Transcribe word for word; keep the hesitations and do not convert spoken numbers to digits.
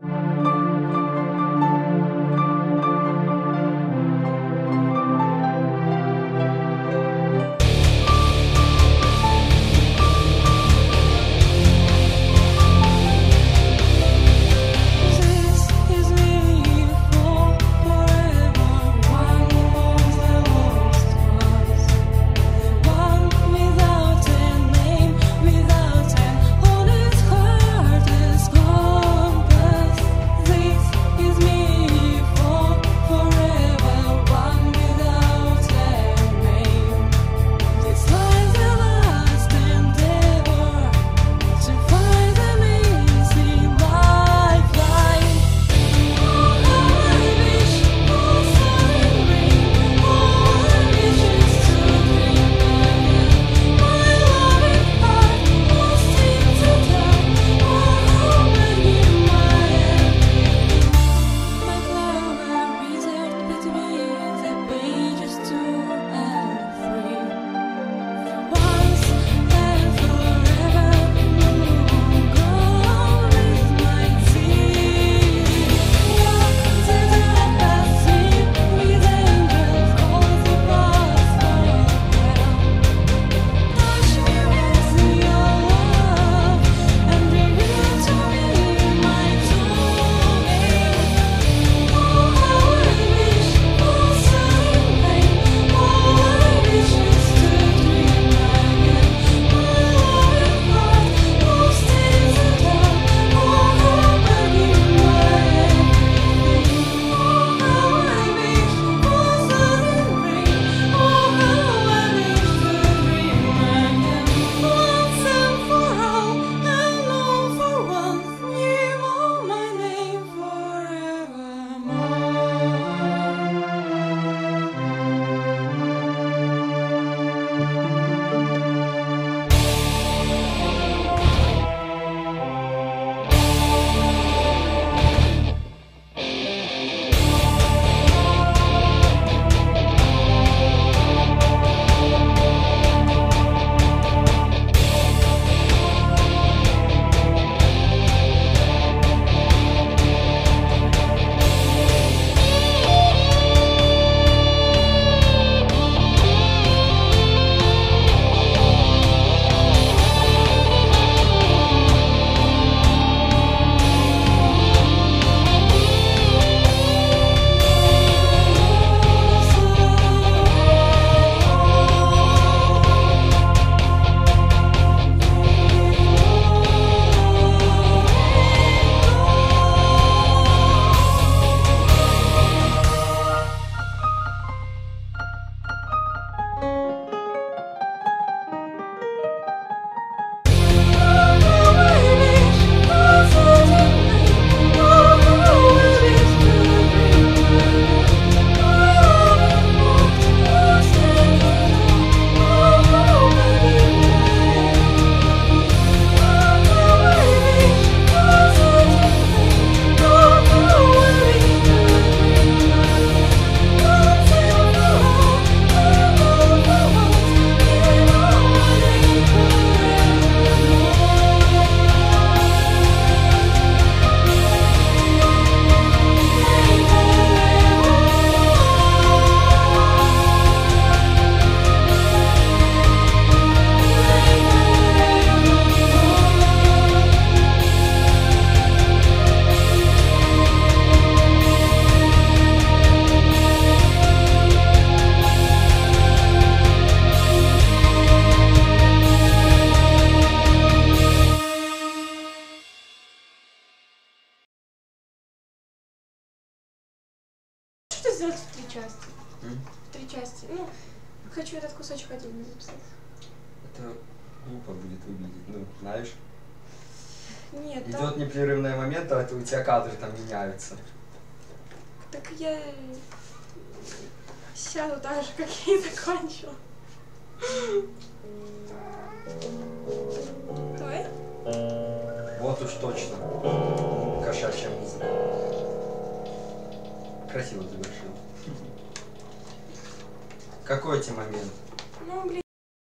сделать в три части. Mm? В три части. Ну, хочу этот кусочек отдельно записать. Это глупо будет выглядеть, ну, знаешь? Нет, идет там... непрерывный момент, а это у тебя кадры там меняются. Так я сяду так же, как я и закончила. Давай. Вот уж точно. Кошачья музыка. Красиво завершил. Какой тебе момент? Ну, блин.